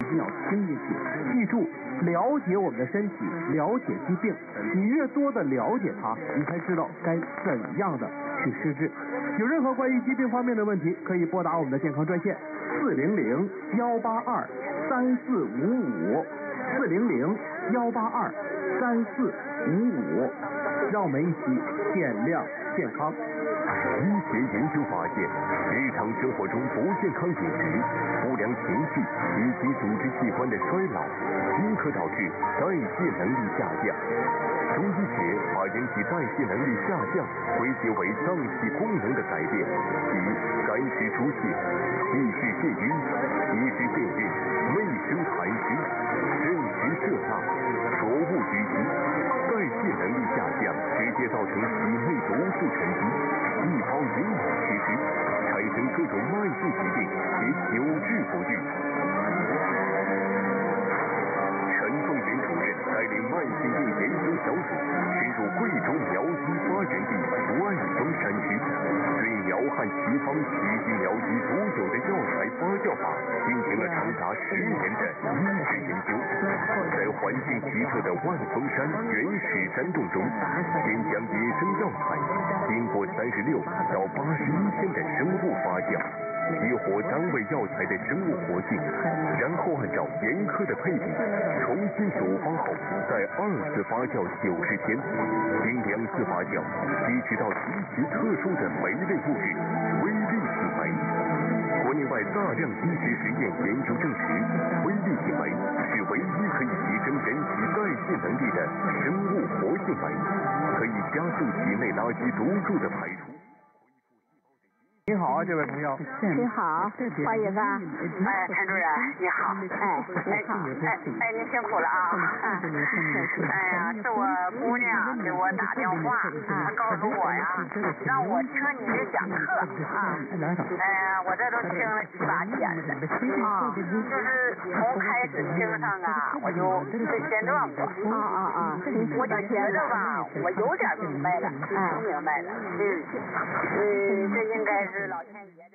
一定要听进去。记住，了解我们的身体，了解疾病，你越多的了解它，你才知道该怎样的去施治。有任何关于疾病方面的问题，可以拨打我们的健康专线400-182-3455，400-182-3455，让我们一起点亮健康。 医学研究发现，日常生活中不健康饮食、不良情绪以及组织器官的衰老，均可导致代谢能力下降。中医学把人体代谢能力下降归结为脏器功能的改变，即肝湿疏泄、气滞血瘀、体质变硬、内生痰湿、肾湿摄纳、浊物淤积。代谢能力下降直接造成体内毒素沉积，细胞营养缺失，产生各种慢性疾病，且久治不愈。陈凤元主任带领慢性病研究小组深入贵州苗基发源地万峰山区，对苗汉奇方曲靖苗鸡独有的药材发酵法进行了长达10年的医学研究。在环境奇特的万峰山原始山洞中，先将野生药材经过36到81天的生物发酵，激活单位药材的生物活性，然后按照严苛的配比重新组方后，再2次发酵90天，经2次发酵，提取到极其特殊的酶类物质微粒性酶。国内外大量医学实验研究证实，微粒性酶是唯一可以提升人体代谢能力的生物活性酶，可以加速体内垃圾毒素的排出。 你好啊，这位朋友。 你好，花爷子。 陈主任你好。您辛苦了啊。是我姑娘给我打电话，她告诉我呀，让我听你的讲课啊。我这都听了7、8天了。就是从开始听上啊，我就间断过。我就觉得吧，我有点明白了，挺明白了。这应该是老天爷。